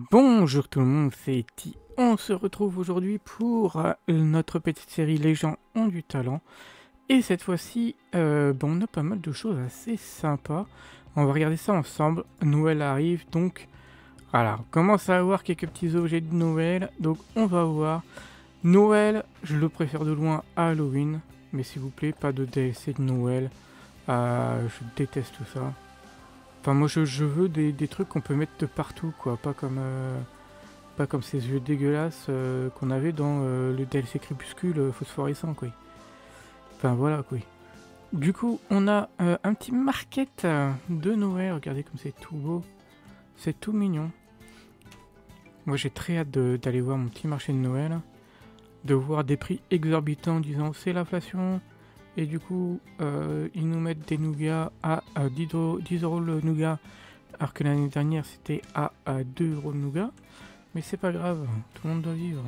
Bonjour tout le monde, c'est Ti. On se retrouve aujourd'hui pour notre petite série Les gens ont du talent. Et cette fois-ci, on a pas mal de choses assez sympas. On va regarder ça ensemble. Noël arrive, donc voilà, on commence à avoir quelques petits objets de Noël. Donc on va voir. Noël, je le préfère de loin à Halloween. Mais s'il vous plaît, pas de DLC de Noël. Je déteste tout ça. Enfin, moi, je veux des trucs qu'on peut mettre de partout, quoi. Pas comme ces yeux dégueulasses qu'on avait dans le DLC Crépuscule phosphorescent, quoi. Enfin, voilà, quoi. Du coup, on a un petit market de Noël. Regardez comme c'est tout beau. C'est tout mignon. Moi, j'ai très hâte d'aller voir mon petit marché de Noël. De voir des prix exorbitants en disant c'est l'inflation. Et du coup, ils nous mettent des nougats à 10 euros le nougat, alors que l'année dernière c'était à 2 euros le nougat. Mais c'est pas grave, tout le monde doit vivre.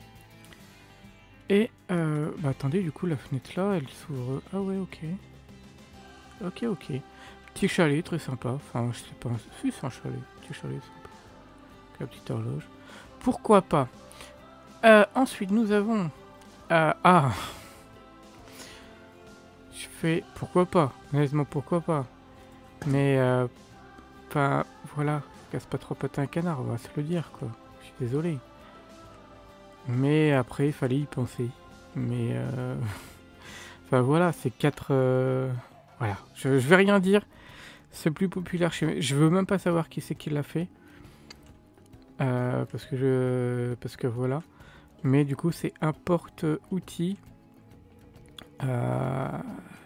Et, attendez, du coup, la fenêtre là, elle s'ouvre. Ah ouais, ok. Ok. Petit chalet, très sympa. Enfin, je sais pas, si c'est un chalet. Petit chalet, sympa. Avec la petite horloge. Pourquoi pas. Ensuite, nous avons... Je fais pourquoi pas, honnêtement pourquoi pas. Mais enfin voilà, casse pas trop patin un canard, on va se le dire quoi. Je suis désolé. Mais après il fallait y penser. Mais enfin voilà, c'est 4 voilà, je vais rien dire. C'est plus populaire chez moi. Je veux même pas savoir qui c'est qui l'a fait. Parce que voilà. Mais du coup c'est un porte-outil. Voilà.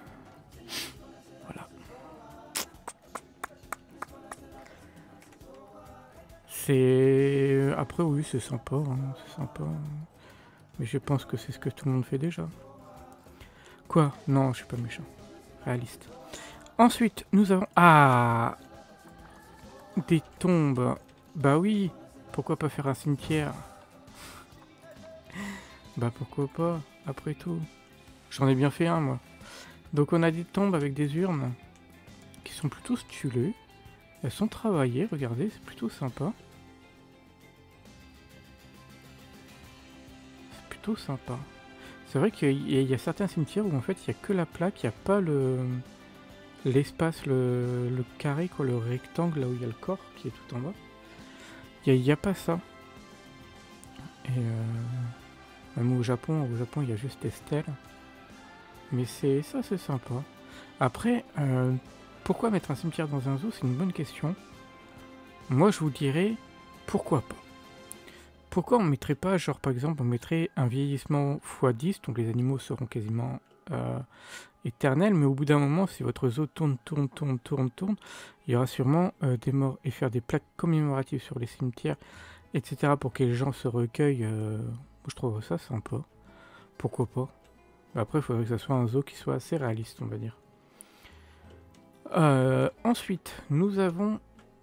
C'est... Après oui, c'est sympa, hein, c'est sympa. Mais je pense que c'est ce que tout le monde fait déjà. Quoi? Non, je suis pas méchant. Réaliste. Ensuite, nous avons... Ah! Des tombes. Bah oui, pourquoi pas faire un cimetière? Bah pourquoi pas, après tout. J'en ai bien fait un, moi. Donc on a des tombes avec des urnes qui sont plutôt stylées. Elles sont travaillées, regardez, c'est plutôt sympa. C'est plutôt sympa. C'est vrai qu'il y a certains cimetières où en fait il n'y a que la plaque, il n'y a pas l'espace, le carré, quoi, le rectangle là où il y a le corps qui est tout en bas. Il n'y a pas ça. Et même au Japon il y a juste des stèles. Mais c'est sympa. Après, pourquoi mettre un cimetière dans un zoo? C'est une bonne question. Moi je vous dirais pourquoi pas. Pourquoi on mettrait pas, genre par exemple, on mettrait un vieillissement x10, donc les animaux seront quasiment éternels, mais au bout d'un moment, si votre zoo tourne, il y aura sûrement des morts, et faire des plaques commémoratives sur les cimetières, etc. pour que les gens se recueillent, je trouve ça sympa. Pourquoi pas? Après, il faudrait que ça soit un zoo qui soit assez réaliste, on va dire. Ensuite, nous avons...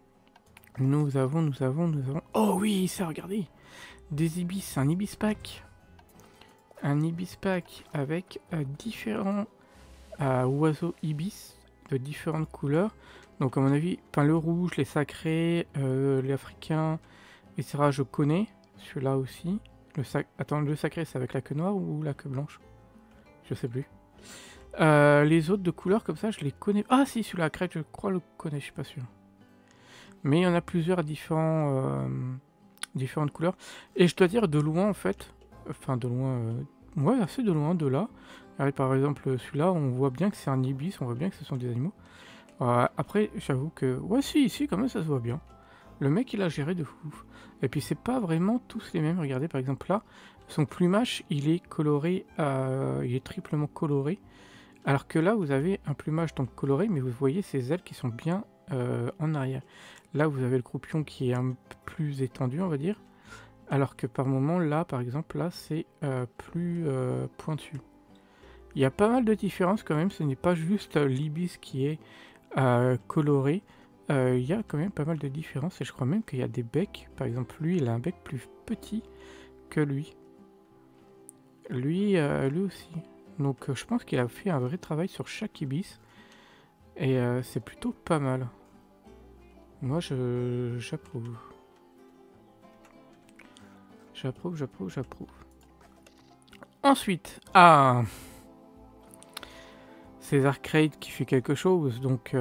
Oh oui, ça, regardez! Des ibis, un ibis pack. Un ibis pack avec différents oiseaux ibis de différentes couleurs. Donc à mon avis, le rouge, les sacrés, les africains, etc. Je connais. Celui-là aussi. Attends, le sacré c'est avec la queue noire ou la queue blanche? Je sais plus. Les autres de couleurs comme ça, je les connais. Ah si, celui-là, crête, je crois le connais, je suis pas sûr. Mais il y en a plusieurs à différentes couleurs. Et je dois dire, de loin en fait, enfin de loin, ouais, assez de loin, de là. Regardez, par exemple, celui-là, on voit bien que c'est un ibis, on voit bien que ce sont des animaux. Après, j'avoue que, ouais, si, quand même, ça se voit bien. Le mec, il a géré de fou. Et puis, c'est pas vraiment tous les mêmes. Regardez, par exemple, là, son plumage, il est coloré, il est triplement coloré. Alors que là, vous avez un plumage donc coloré, mais vous voyez ses ailes qui sont bien en arrière. Là, vous avez le croupion qui est un peu plus étendu, on va dire. Alors que par moment, là, par exemple, là, c'est plus pointu. Il y a pas mal de différences quand même, ce n'est pas juste l'ibis qui est coloré. Il y a quand même pas mal de différences et je crois même qu'il y a des becs. Par exemple, lui, il a un bec plus petit que lui. Lui aussi. Donc je pense qu'il a fait un vrai travail sur chaque ibis. Et c'est plutôt pas mal. Moi, j'approuve. J'approuve, j'approuve, j'approuve. Ensuite, ah, César Crate qui fait quelque chose, donc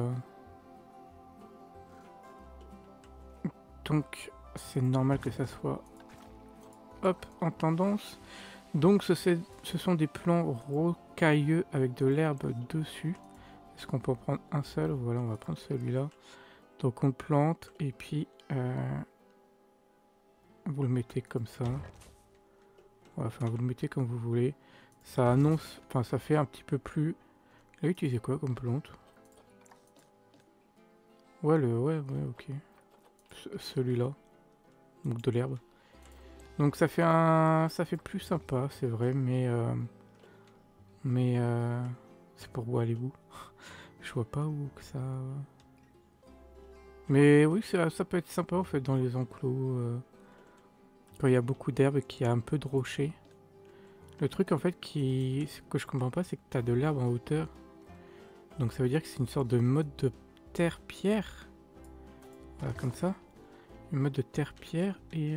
c'est normal que ça soit hop en tendance. Donc ce sont des plants rocailleux avec de l'herbe dessus. Est-ce qu'on peut en prendre un seul? Voilà, on va prendre celui-là. Donc on plante et puis vous le mettez comme ça. Voilà, enfin vous le mettez comme vous voulez. Ça annonce, enfin ça fait un petit peu plus. Il a utilisé quoi comme plante? Ouais, ouais, ok. Celui-là. Donc de l'herbe. Donc ça fait plus sympa, c'est vrai, mais c'est pour où allez-vous? Je vois pas où que ça. Mais oui, ça peut être sympa en fait dans les enclos quand il y a beaucoup d'herbe et qu'il y a un peu de rocher. Le truc en fait que je comprends pas, c'est que t'as de l'herbe en hauteur. Donc ça veut dire que c'est une sorte de mode de terre-pierre. Voilà, comme ça. Une mode de terre-pierre et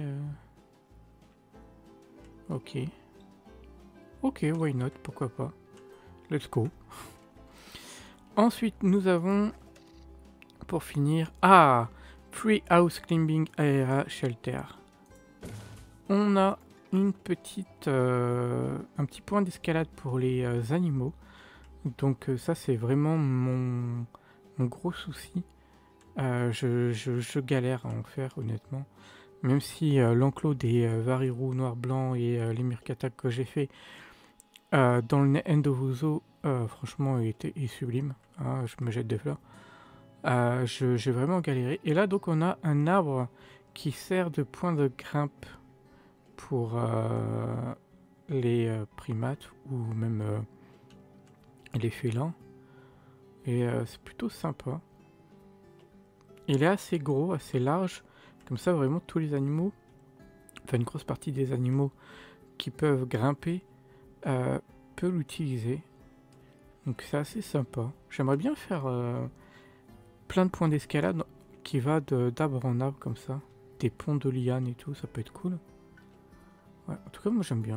ok. Ok, why not, pourquoi pas. Let's go. Ensuite, nous avons, pour finir, Free House Climbing Aera Shelter. On a une petite, un petit point d'escalade pour les animaux. Donc ça, c'est vraiment mon gros souci. Je galère à en faire, honnêtement. Même si l'enclos des Varirou noir-blanc et les Murkatak que j'ai fait dans le End of Ozo, franchement, est sublime. Hein, je me jette des fleurs. J'ai vraiment galéré. Et là, donc, on a un arbre qui sert de point de grimpe pour les primates ou même les félins. Et c'est plutôt sympa. Il est assez gros, assez large. Comme ça, vraiment, tous les animaux, enfin une grosse partie des animaux qui peuvent grimper, peut l'utiliser. Donc c'est assez sympa. J'aimerais bien faire plein de points d'escalade qui va d'arbre en arbre comme ça. Des ponts de lianes et tout, ça peut être cool. Ouais, en tout cas, moi j'aime bien.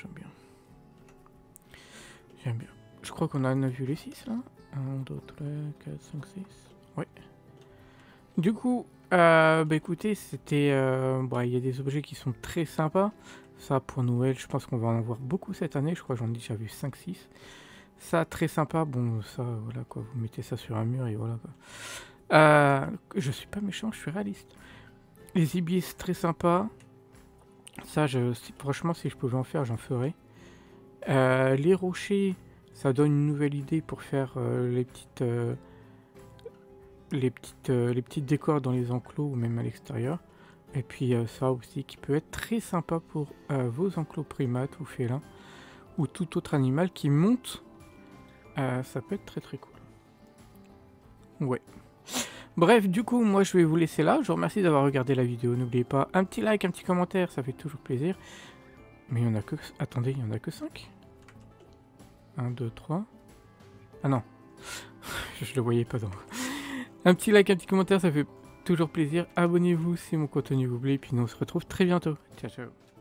J'aime bien. Je crois qu'on en a vu les 6 là. 1, 2, 3, 4, 5, 6. Ouais. Du coup, écoutez, c'était... il y a des objets qui sont très sympas. Ça, pour Noël, je pense qu'on va en avoir beaucoup cette année. Je crois que j'en ai déjà vu 5-6. Ça, très sympa. Bon, ça, voilà quoi. Vous mettez ça sur un mur et voilà quoi. Je suis pas méchant, je suis réaliste. Les ibis, très sympa. Ça, franchement, si je pouvais en faire, j'en ferais. Les rochers, ça donne une nouvelle idée pour faire les petites décors dans les enclos ou même à l'extérieur. Et puis ça aussi qui peut être très sympa pour vos enclos primates ou félins ou tout autre animal qui monte. Ça peut être très très cool. Ouais. Bref, du coup, moi je vais vous laisser là. Je vous remercie d'avoir regardé la vidéo. N'oubliez pas un petit like, un petit commentaire, ça fait toujours plaisir. Mais il y en a que... Attendez, il y en a que 5. 1, 2, 3. Ah non. Je le voyais pas donc. Un petit like, un petit commentaire, ça fait toujours plaisir. Abonnez-vous si mon contenu vous plaît. Et puis nous on se retrouve très bientôt. Ciao, ciao.